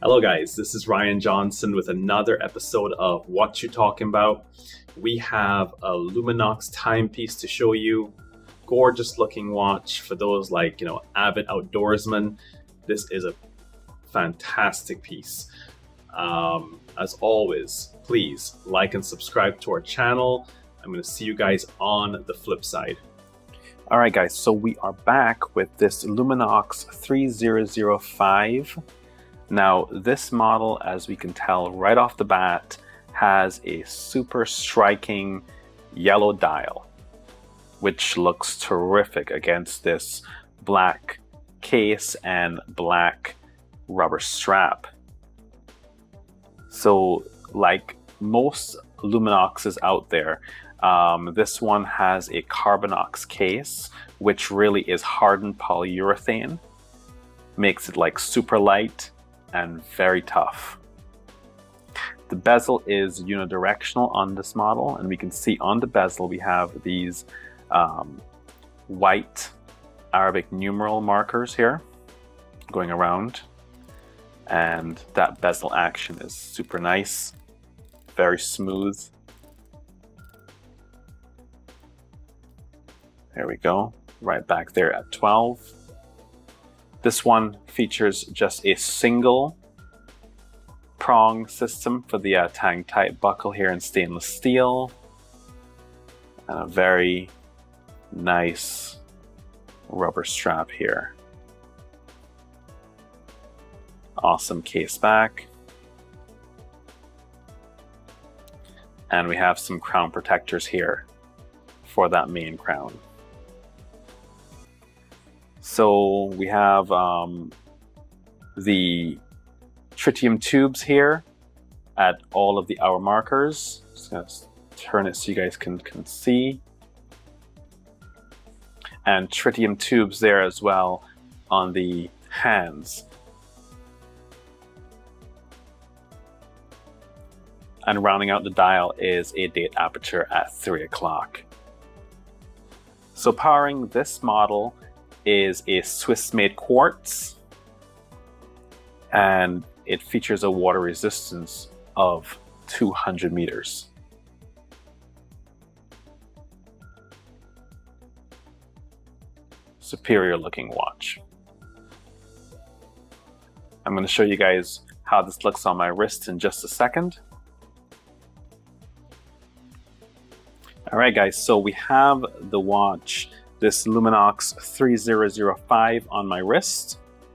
Hello guys, this is Ryan Johnson with another episode of What You Talkin Bout. We have a Luminox timepiece to show you. Gorgeous looking watch for those avid outdoorsmen. This is a fantastic piece. As always, please like and subscribe to our channel. I'm going to see you guys on the flip side. Alright guys, so we are back with this Luminox 3005. Now this model, as we can tell right off the bat, has a super striking yellow dial, which looks terrific against this black case and black rubber strap. So like most Luminoxes out there, this one has a Carbonox case, which really is hardened polyurethane. Makes it like super light and very tough. The bezel is unidirectional on this model, and we can see on the bezel we have these white Arabic numeral markers here going around, and that bezel action is super nice, very smooth. There we go, right back there at 12. This one features just a single prong system for the tang type buckle here in stainless steel, and a very nice rubber strap here. Awesome case back, and we have some crown protectors here for that main crown. So we have the tritium tubes here at all of the hour markers. Just gonna turn it so you guys can see. And tritium tubes there as well on the hands. And rounding out the dial is a date aperture at 3 o'clock. So powering this model is a Swiss-made quartz, and it features a water resistance of 200 meters. Superior looking watch. I'm going to show you guys how this looks on my wrist in just a second. Alright guys, so we have the watch, this Luminox 3005 on my wrist.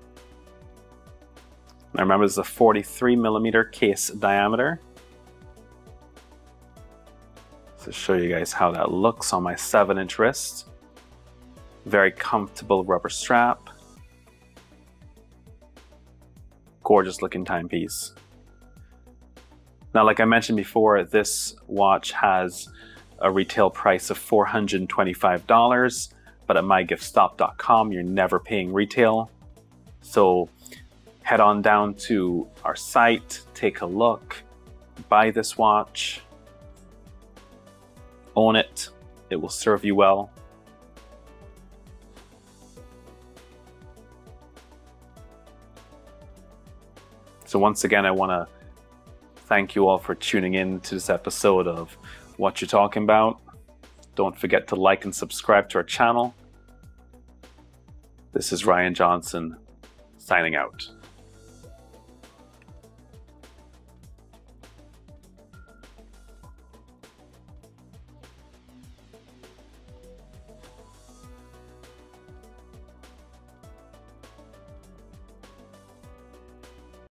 Now remember, this is a 43mm case diameter. So show you guys how that looks on my 7-inch wrist. Very comfortable rubber strap. Gorgeous looking timepiece. Now, like I mentioned before, this watch has a retail price of $425, but at mygiftstop.com you're never paying retail. So head on down to our site, take a look, buy this watch, own it, it will serve you well. So once again, I want to thank you all for tuning in to this episode of What You Talkin Bout. Don't forget to like and subscribe to our channel. This is Ryan Johnson signing out.